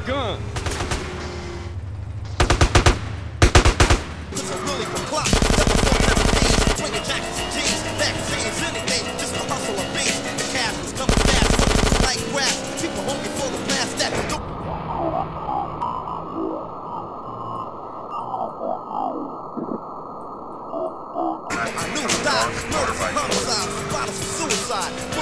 gun. Cause I'm really for clock. Never fuck never thieves. Swinging jackets and jeans. Magazines, anything. Just a hustle of beats. The cash was coming fast. Looking like grass. People hungry for the blast that. I knew style. Murder for homicide. Bottles for suicide.